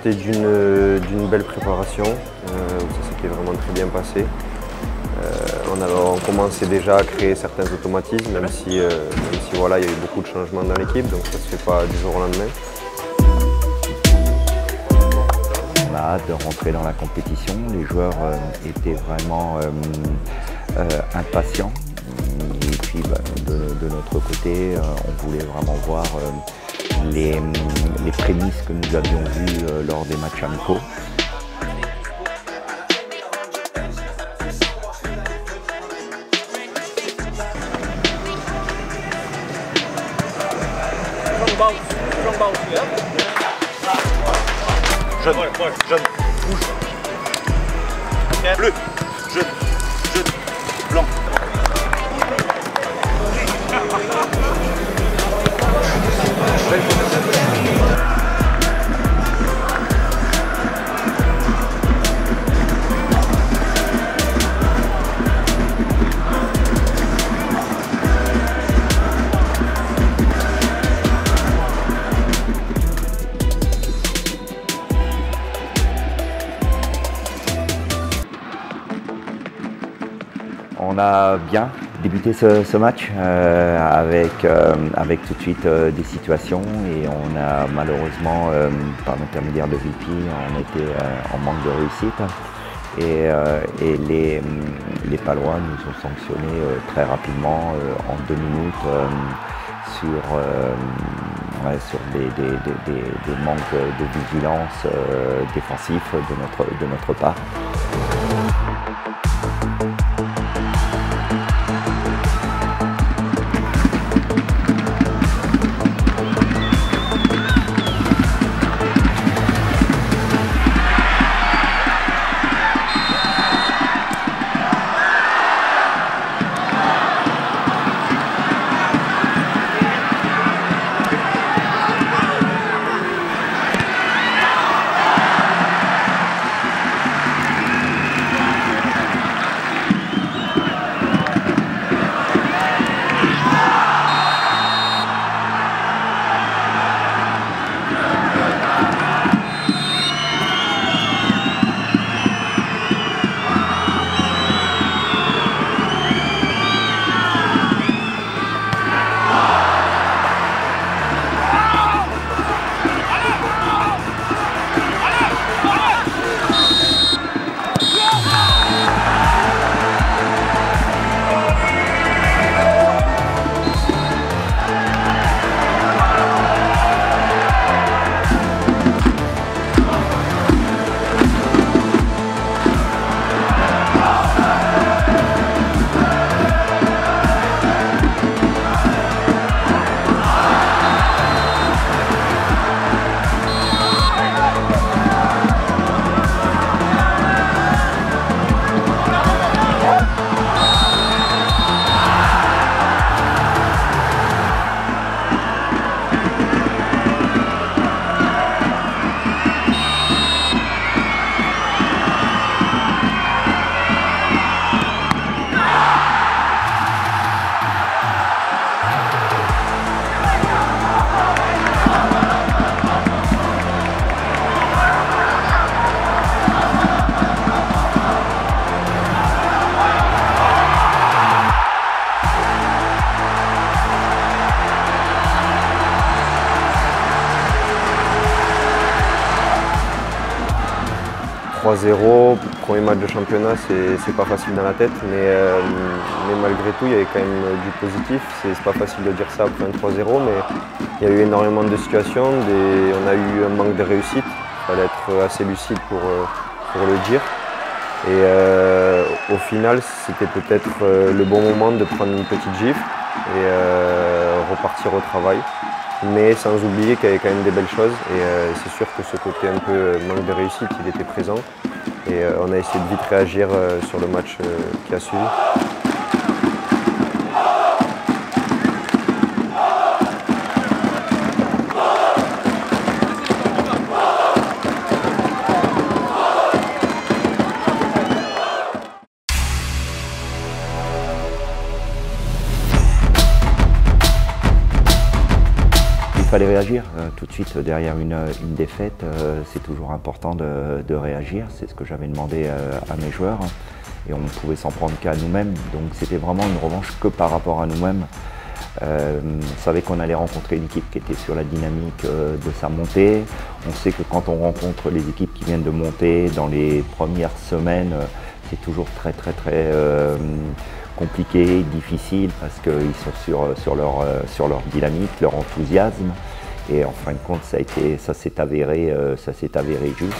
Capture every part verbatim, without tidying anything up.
c'était d'une d'une belle préparation, euh, où ça s'était vraiment très bien passé. Euh, on, a, on commençait déjà à créer certains automatismes, même si, euh, même si voilà, il y a eu beaucoup de changements dans l'équipe, donc ça ne se fait pas du jour au lendemain. On a hâte de rentrer dans la compétition. Les joueurs euh, étaient vraiment euh, euh, impatients. Et puis bah, de, de notre côté, euh, on voulait vraiment voir euh, les, les prémices que nous avions vues euh, lors des matchs amicaux. Jeune, jeune, rouge. Bleu, jeune, jeune, blanc. On a bien débuté ce, ce match euh, avec, euh, avec tout de suite euh, des situations et on a malheureusement, euh, par l'intermédiaire de V P, on était euh, en manque de réussite et, euh, et les, les Palois nous ont sanctionnés euh, très rapidement euh, en deux minutes euh, sur, euh, ouais, sur des, des, des, des, des manques de vigilance euh, défensifs de notre, de notre part. trois zéro, premier match de championnat, c'est pas facile dans la tête, mais, euh, mais malgré tout, il y avait quand même du positif. C'est pas facile de dire ça après un trois zéro, mais il y a eu énormément de situations, des, on a eu un manque de réussite, il fallait être assez lucide pour, pour le dire. Et euh, au final, c'était peut-être le bon moment de prendre une petite gifle et euh, repartir au travail. Mais sans oublier qu'il y avait quand même des belles choses et euh, c'est sûr que ce côté un peu manque de réussite, il était présent et euh, on a essayé de vite réagir euh, sur le match euh, qui a suivi. fallait réagir euh, tout de suite derrière une, une défaite. Euh, c'est toujours important de, de réagir, c'est ce que j'avais demandé euh, à mes joueurs. Et on ne pouvait s'en prendre qu'à nous-mêmes, donc c'était vraiment une revanche que par rapport à nous-mêmes. Euh, on savait qu'on allait rencontrer une équipe qui était sur la dynamique euh, de sa montée. On sait que quand on rencontre les équipes qui viennent de monter dans les premières semaines, euh, c'est toujours très très très euh, compliqué, difficile, parce qu'ils sont sur, sur, leur, euh, sur leur dynamique, leur enthousiasme. Et en fin de compte, ça, a été, ça s'est avéré, euh, ça s'est avéré juste.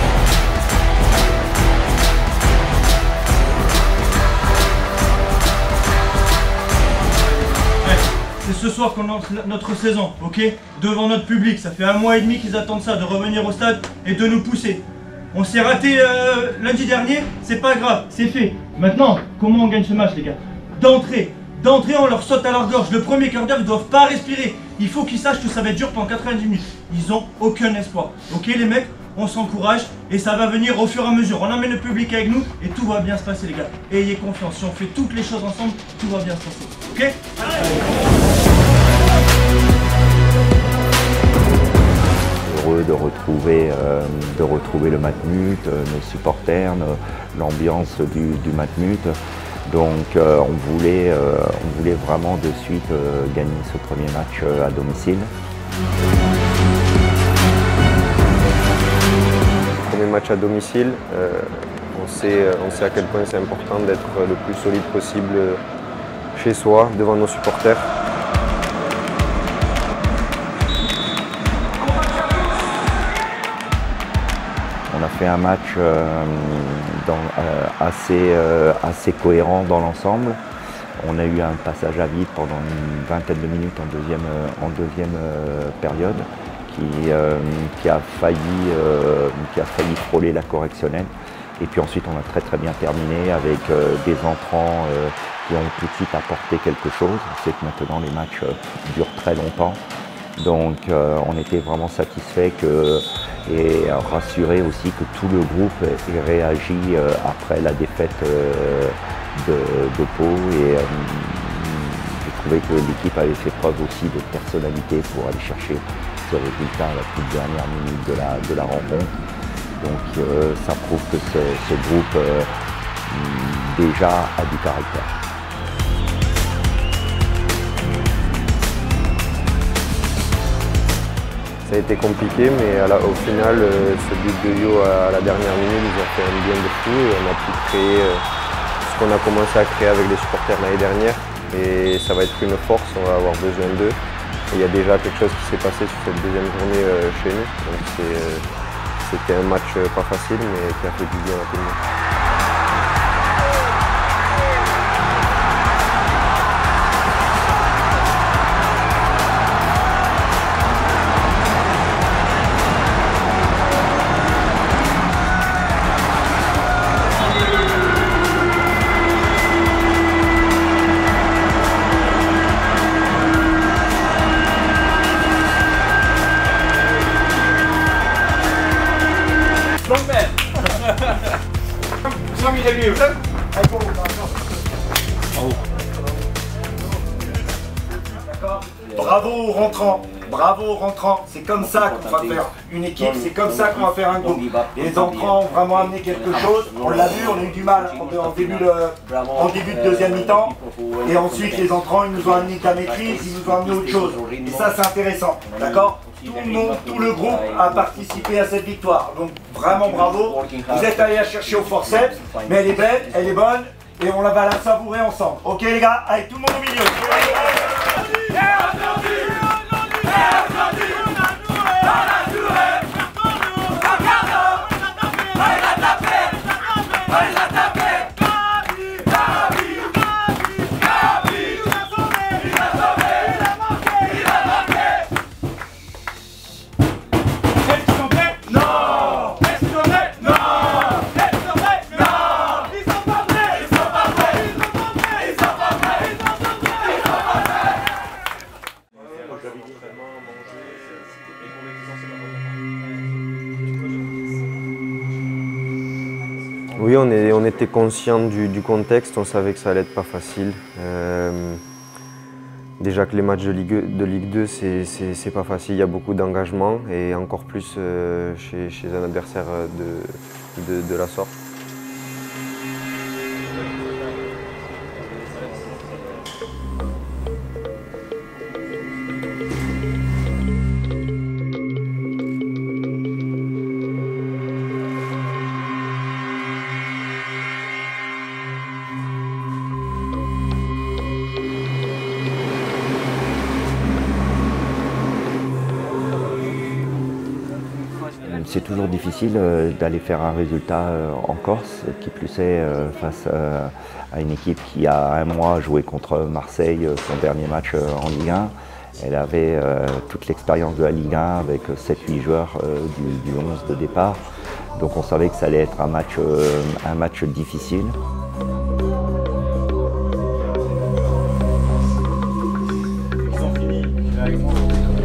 C'est ce soir qu'on lance notre saison, ok? Devant notre public, ça fait un mois et demi qu'ils attendent ça, de revenir au stade et de nous pousser. On s'est raté euh, lundi dernier, c'est pas grave, c'est fait. Maintenant, comment on gagne ce match les gars? D'entrée, d'entrée on leur saute à leur gorge. Le premier quart d'heure, ils doivent pas respirer. Il faut qu'ils sachent que ça va être dur pendant quatre-vingt-dix minutes. Ils ont aucun espoir, ok les mecs? On s'encourage et ça va venir au fur et à mesure. On emmène le public avec nous et tout va bien se passer les gars. Ayez confiance, si on fait toutes les choses ensemble, tout va bien se passer, ok? Allez. Heureux de retrouver, euh, de retrouver le Matmut, euh, nos supporters, l'ambiance du, du Matmut. Donc euh, on, voulait, euh, on voulait vraiment de suite euh, gagner ce premier match euh, à domicile. Premier match à domicile, euh, on, sait, on sait à quel point c'est important d'être le plus solide possible chez soi, devant nos supporters. On a fait un match euh, dans, euh, assez, euh, assez cohérent dans l'ensemble. On a eu un passage à vide pendant une vingtaine de minutes en deuxième, euh, en deuxième euh, période qui, euh, qui, a failli, euh, qui a failli frôler la correctionnelle. Et puis ensuite on a très très bien terminé avec euh, des entrants euh, qui ont tout de suite apporté quelque chose. On sait que maintenant les matchs euh, durent très longtemps. Donc euh, on était vraiment satisfait que, et rassuré aussi que tout le groupe ait réagi euh, après la défaite euh, de, de Pau. Et euh, j'ai trouvé que l'équipe avait fait preuve aussi de personnalité pour aller chercher ce résultat à la toute dernière minute de la, de la rencontre. Donc euh, ça prouve que ce, ce groupe euh, déjà a du caractère. Ça a été compliqué, mais à la, au final, euh, ce but de Yo à la dernière minute nous a fait un bien de fou et on a pu créer euh, ce qu'on a commencé à créer avec les supporters l'année dernière. Et ça va être une force, on va avoir besoin d'eux. Il y a déjà quelque chose qui s'est passé sur cette deuxième journée euh, chez nous. Donc c'était euh, un match euh, pas facile, mais qui a fait du bien à tout le monde. Bravo aux rentrants, bravo aux rentrants, c'est comme ça qu'on va faire une équipe, c'est comme ça qu'on va faire un groupe. Les entrants ont vraiment amené quelque chose, on l'a vu, on a eu du mal en début de, en début de deuxième mi-temps, et ensuite les entrants ils nous ont amené de la maîtrise, ils nous ont amené autre chose, et ça c'est intéressant, d'accord? Tout le monde, tout le groupe a participé à cette victoire, donc vraiment bravo, vous êtes allés la chercher au forceps, mais elle est belle, elle est bonne, et on la va la savourer ensemble, ok les gars? Allez, tout le monde au milieu. Oui, on, est, on était conscient du, du contexte, on savait que ça allait être pas facile. Euh, Déjà que les matchs de Ligue, de Ligue deux, c'est pas facile, il y a beaucoup d'engagement et encore plus euh, chez, chez un adversaire de, de, de la sorte. C'est toujours difficile d'aller faire un résultat en Corse, qui plus est face à une équipe qui a un mois joué contre Marseille, son dernier match en Ligue un. Elle avait toute l'expérience de la Ligue un avec sept huit joueurs du, du onze de départ. Donc on savait que ça allait être un match, un match difficile. Ils ont fini avec moi.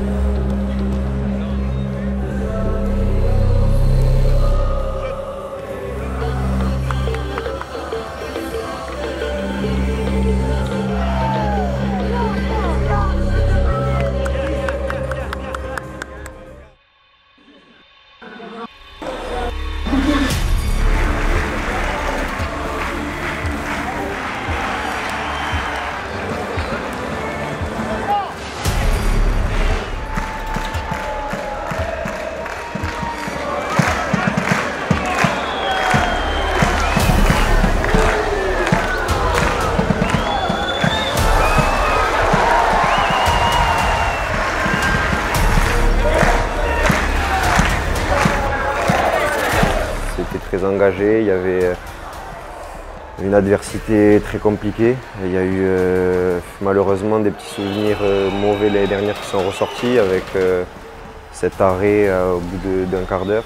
Très engagé, il y avait une adversité très compliquée. Il y a eu euh, malheureusement des petits souvenirs euh, mauvais l'année dernière qui sont ressortis avec euh, cet arrêt euh, au bout d'un quart d'heure.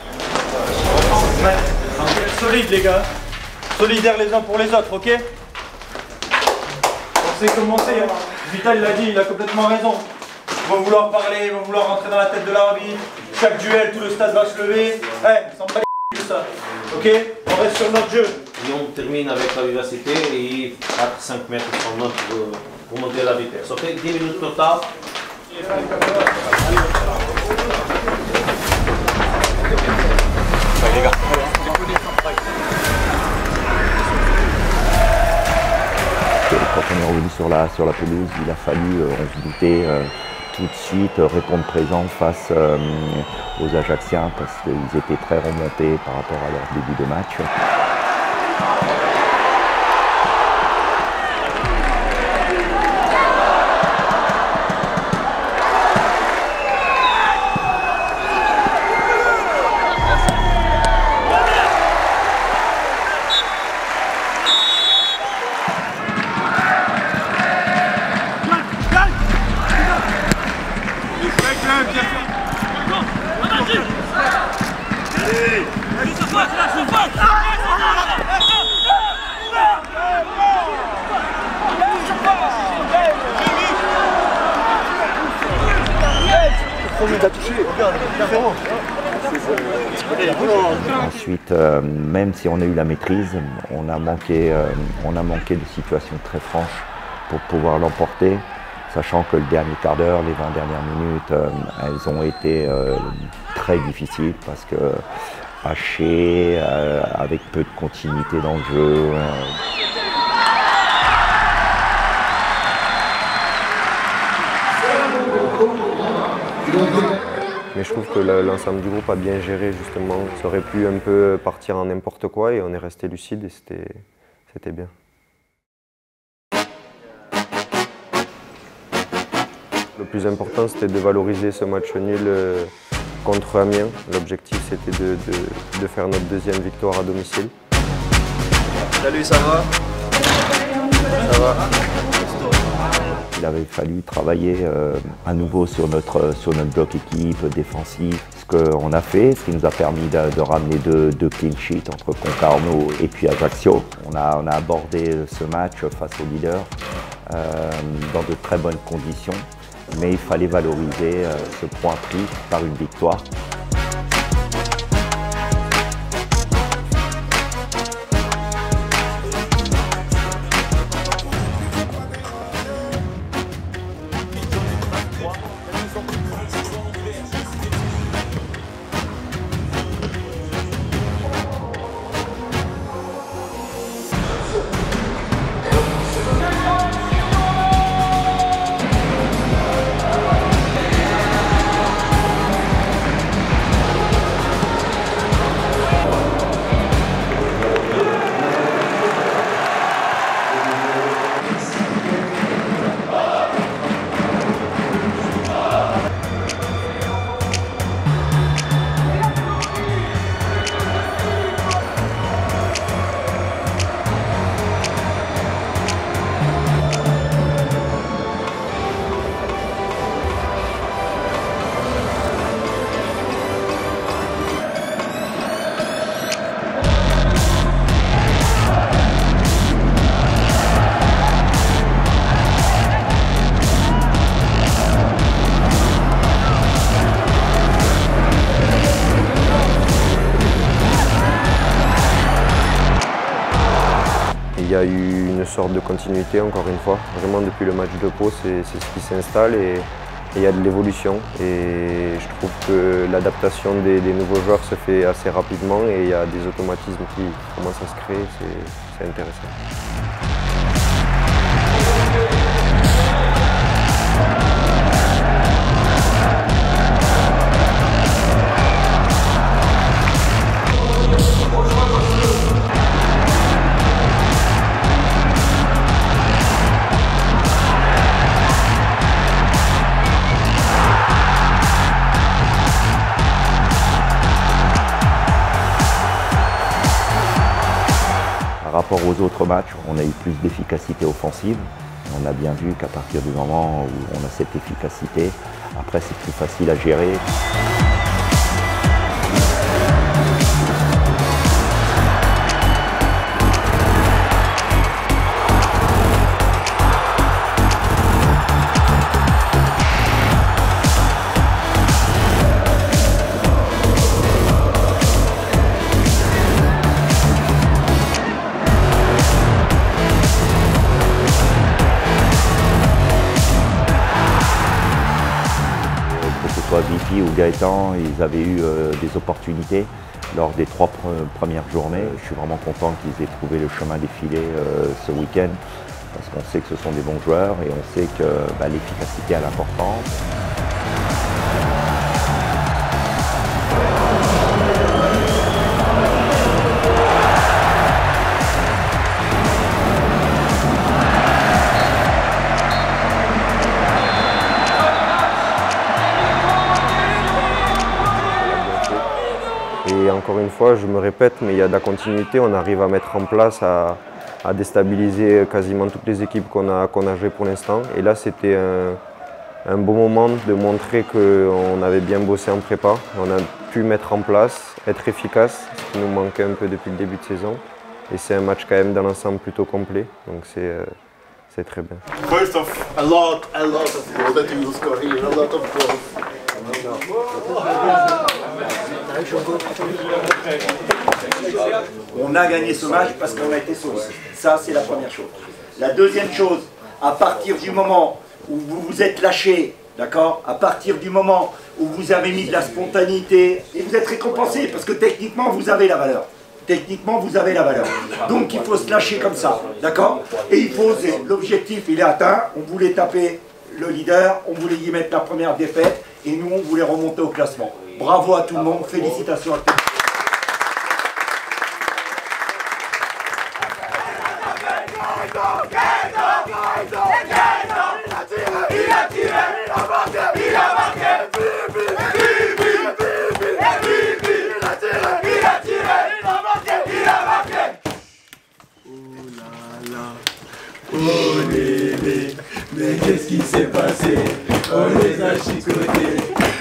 Solide les gars, solidaires les uns pour les autres, ok? On sait commencer, hein. Vital l'a dit, il a complètement raison. Ils vont vouloir parler, ils vont vouloir rentrer dans la tête de l'arbitre. Chaque duel, tout le stade va se lever. Eh, hey, s'en bat les tout ça. Ok, on reste sur notre jeu. Et on termine avec la vivacité et quatre cinq mètres sur notre pour, pour monter la vitesse. Ok, dix minutes total. les gars. Quand on est revenu sur la, sur la pelouse, il a fallu, euh, on se doutait, euh, tout de suite euh, répondre présent face euh, aux Ajacciens parce qu'ils étaient très remontés par rapport à leur début de match. Ensuite, euh, même si on a eu la maîtrise, on a manqué, euh, on a manqué de situations très franches pour pouvoir l'emporter, sachant que le dernier quart d'heure, les vingt dernières minutes, euh, elles ont été euh, très difficiles parce que hachées, euh, avec peu de continuité dans le jeu. Euh, Mais je trouve que l'ensemble du groupe a bien géré justement. Ça aurait pu un peu partir en n'importe quoi et on est resté lucide et c'était bien. Le plus important c'était de valoriser ce match nul contre Amiens. L'objectif c'était de, de, de faire notre deuxième victoire à domicile. Salut, ça va? Ça va? Il avait fallu travailler euh, à nouveau sur notre, sur notre bloc équipe défensif, ce qu'on a fait, ce qui nous a permis de, de ramener deux, deux clean sheets entre Concarneau et puis Ajaccio. On a, on a abordé ce match face aux leaders euh, dans de très bonnes conditions, mais il fallait valoriser euh, ce point pris par une victoire. une sorte de continuité, encore une fois. Vraiment, depuis le match de Pau, c'est ce qui s'installe et il y a de l'évolution. Et je trouve que l'adaptation des, des nouveaux joueurs se fait assez rapidement et il y a des automatismes qui commencent à se créer, c'est intéressant. Par rapport aux autres matchs, on a eu plus d'efficacité offensive. On a bien vu qu'à partir du moment où on a cette efficacité, après c'est plus facile à gérer. V P ou Gaëtan, ils avaient eu euh, des opportunités lors des trois pre premières journées. Je suis vraiment content qu'ils aient trouvé le chemin défilé euh, ce week-end parce qu'on sait que ce sont des bons joueurs et on sait que bah, l'efficacité a l'importance. Et encore une fois, je me répète, mais il y a de la continuité, on arrive à mettre en place, à, à déstabiliser quasiment toutes les équipes qu'on a, qu'on a jouées pour l'instant. Et là, c'était un, un bon moment de montrer qu'on avait bien bossé en prépa. On a pu mettre en place, être efficace, ce qui nous manquait un peu depuis le début de saison. Et c'est un match quand même dans l'ensemble plutôt complet, donc c'est euh, c'est très bien. First of a lot, a lot of goals that you score here, a lot of goals. On a gagné ce match parce qu'on a été sauvé. Ça, c'est la première chose. La deuxième chose, à partir du moment où vous vous êtes lâché, d'accord, à partir du moment où vous avez mis de la spontanéité, et vous êtes récompensé parce que techniquement, vous avez la valeur. Techniquement, vous avez la valeur. Donc, il faut se lâcher comme ça, d'accord? Et il faut oser. L'objectif, il est atteint. On voulait taper le leader, on voulait y mettre la première défaite, et nous, on voulait remonter au classement. Bravo à tout le monde, félicitations à tous. Oh Lélé, mais qu'est-ce qui s'est passé? On les a chicotés.